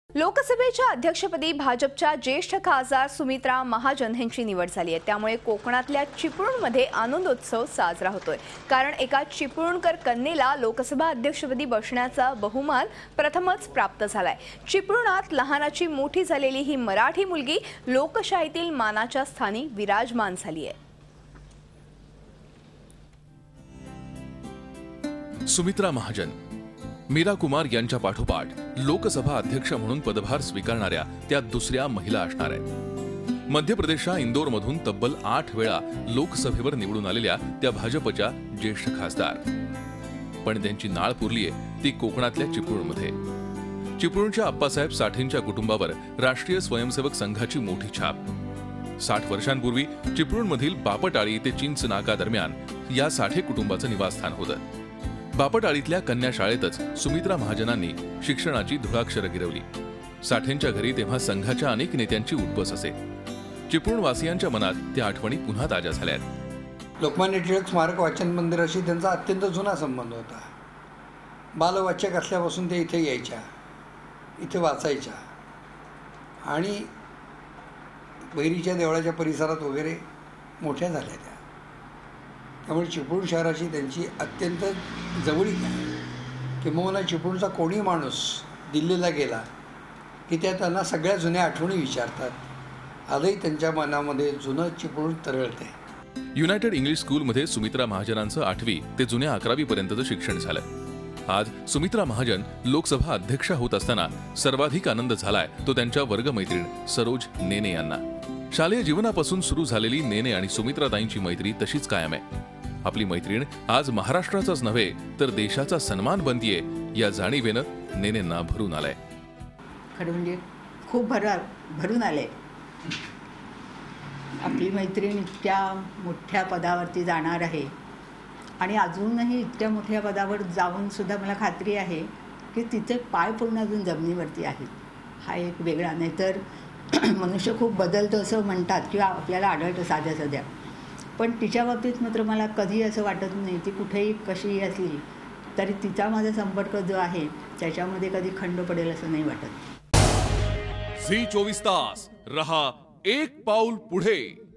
लोकसभेच्या अध्यक्षपदी भाजपच्या ज्येष्ठ खासदार सुमित्रा महाजन यांची निवड झाली आहे। त्यामुळे कोकणातल्या चिपळूणमध्ये आनंदोत्सव साजरा होतोय। कारण एका चिपळूणकर कन्येला लोकसभा अध्यक्षपदी बसण्याचा बहुमान प्रथमच प्राप्त झालाय। चिपळूणात लहानाची मोठी झालेली ही मराठी मुलगी लोकशाहीतील मानाच्या स्थानी विराजमान झाली आहे। सुमित्रा महाजन मीरा कुमार यांच्या पाठोपाठ लोकसभा अध्यक्ष म्हणून पदभार स्वीकारणाऱ्या त्या दुसऱ्या महिला असणार आहेत। मध्य प्रदेशच्या इंदोरमधून तब्बल 8 वेळा लोकसभेवर निवडून आलेल्या त्या भाजपच्या ज्येष्ठ खासदार, पण त्यांची नाळ पुरलीये ती कोकणातल्या चिपळूणमध्ये। चिपळूणच्या अप्पासाहेब साठेंच्या कुटुंबावर राष्ट्रीय स्वयंसेवक संघाची मोठी छाप। 60 वर्षांपूर्वी चिपळूणमधील बापटाळी ते चिंचनाका दरम्यान या साठे कुटुंबाचं निवासस्थान होतं। बापटाळीतल्या कन्या शाळेतच सुमित्रा महाजनांनी शिक्षणाची धुळाक्षर गिरवली। साठेंच्या घरी तेव्हा संघाच्या अनेक नेत्यांची उठबस असे। चिपळूणवासियांच्या मनात त्या आठवणी पुन्हा ताज्या झाल्यात। लोकमान्य टिळक स्मारक वाचन मंदिराशी त्यांचा अत्यंत जुना संबंध होता। बालवाचक असल्यापासून ते इथे यायच्या, इथे वाचायच्या आणि बैरीच्या देवळाच्या परिसरात वगैरे मोठ्या झाल्या त्या। त्यामुळे चिपळूण शहराची त्यांची अत्यंत जवळीक आहे। किंबहुना चिपळूणचा कोणी माणूस दिल्लीला गेला की त्या त्यांना सगळ्या जुन्या आठवणी विचारतात। आजही त्यांच्या मनामध्ये जुनं चिपळूण तरळते। युनायटेड इंग्लिश स्कूलमध्ये सुमित्रा महाजनांचं 8वी ते जुन्या 11वी पर्यंतचं शिक्षण झालं। आज सुमित्रा महाजन लोकसभा अध्यक्ष होत असताना सर्वाधिक आनंद झालाय तो त्यांच्या वर्गमैत्रीण सरोज नेने यांना। शालेय जीवनापासून सुरू झालेली नेने आणि सुमित्राताईंची मैत्री तशीच कायम आहे। आपली मैत्रीण आज महाराष्ट्राचाच नव्हे तर देशाचा सन्मान बनतीये या जाणीवेनं नेनेंना भरून आलाय। खरं म्हणजे खूप भरून आले। आपली मैत्रीण इतक्या मोठ्या पदावरती जाणार आहे आणि अजूनही इतक्या मोठ्या पदावर जाऊन सुद्धा मला खात्री आहे की तिचे पाय पूर्ण अजून जमिनीवरती आहेत। हा एक वेगळा, नाहीतर मनुष्य खूप बदलतो असं म्हणतात किंवा आपल्याला आढळतं साध्या साध्या, पण तिच्या बाबतीत मात्र मला कधी असं वाटत नाही। ती कुठेही कशीही असली तरी तिचा माझा संपर्क जो आहे त्याच्यामध्ये कधी खंड पडेल असं नाही वाटत। झी 24 तास रहा एक पाऊल पुढे।